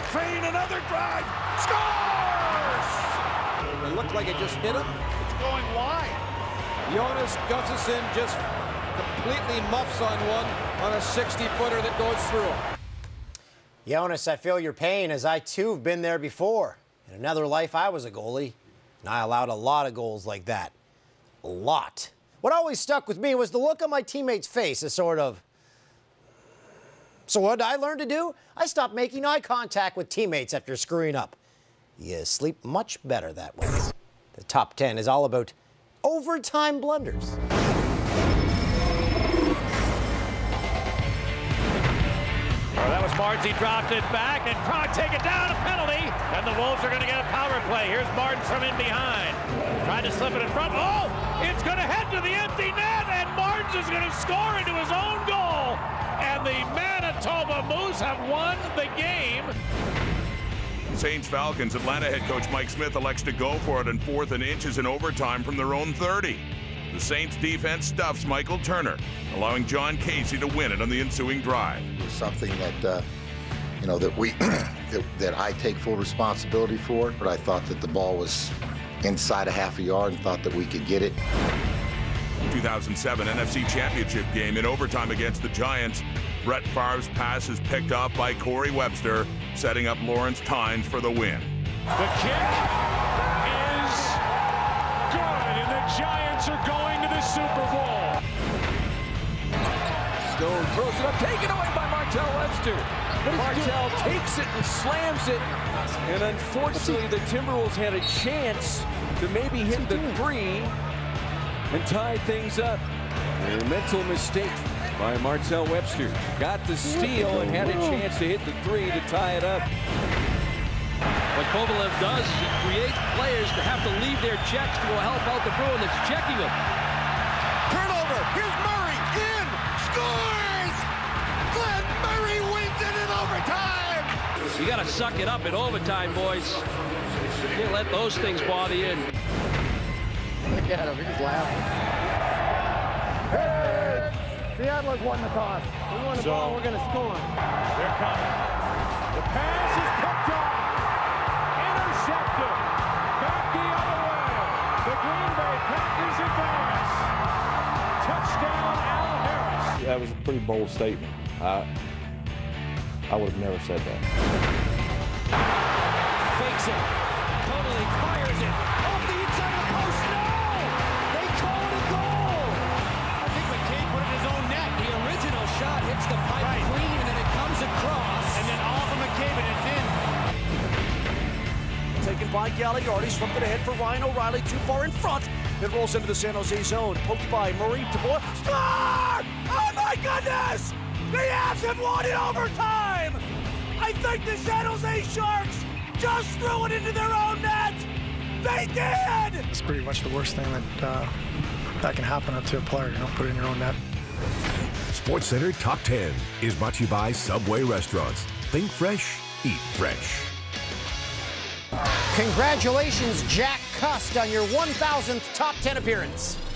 feint, another drive, scores! It looked like it just hit him. It's going wide. Jonas Gustafsson just completely muffs on one on a 60-footer that goes through him. Jonas, I feel your pain, as I too have been there before. In another life, I was a goalie, and I allowed a lot of goals like that. A lot. What always stuck with me was the look on my teammate's face, a sort of... So what did I learn to do? I stopped making eye contact with teammates after screwing up. You sleep much better that way. The top 10 is all about overtime blunders. That was Martin. He dropped it back, and Krog take it down, a penalty, and the Wolves are going to get a power play. Here's Martin from in behind. Trying to slip it in front. Oh, it's going to head to the empty net, and Martin is going to score into his own goal. And the Manitoba Moose have won the game. Saints Falcons, Atlanta head coach Mike Smith elects to go for it in 4th and inches in overtime from their own 30. The Saints defense stuffs Michael Turner, allowing John Casey to win it on the ensuing drive. It was something that, you know, that we that I take full responsibility for, but I thought that the ball was inside a half a yard and thought that we could get it. 2007 NFC Championship game in overtime against the Giants. Brett Favre's pass is picked off by Corey Webster, setting up Lawrence Tynes for the win. The kick is good, and the Giants are going to the Super Bowl. Stone throws it up, taken away by Martell Webster. Martell takes it and slams it. And unfortunately, the Timberwolves had a chance to maybe hit the 3 and tie things up. A mental mistake by Martell Webster. Got the steal and had a chance to hit the 3 to tie it up. What Kovalev does is he creates players to have to leave their checks to go help out the Bruin that's checking them. Turnover, here's Murray, in, scores! Glenn Murray wins it in overtime! You got to suck it up in overtime, boys. You can't let those things bother you. Look at him, he's laughing. Hey! Seattle has won the toss. We won the ball, we're going to score. They're coming. The pass is picked off. Intercepted. Back the other way. The Green Bay Packers advance. Touchdown, Al Harris. That was a pretty bold statement. I would have never said that. Fakes it. Totally fires it. Off the inside of the post. No! They call it a goal. I think McCabe put it in his own net. The original shot hits the pipe clean, and then it comes across. And then off of McCabe, and it's in. Taken by Gagliardi, swept it ahead for Ryan O'Reilly, too far in front. It rolls into the San Jose zone, poked by Murray to Boyle. Score! Oh my goodness! The Avs have won in overtime! I think the San Jose Sharks just threw it into their own net! They did! It's pretty much the worst thing that can happen to a player, you know, put it in your own net. SportsCenter Top 10 is brought to you by Subway Restaurants. Think fresh, eat fresh. Congratulations, Jack Cust, on your 1,000th Top 10 appearance.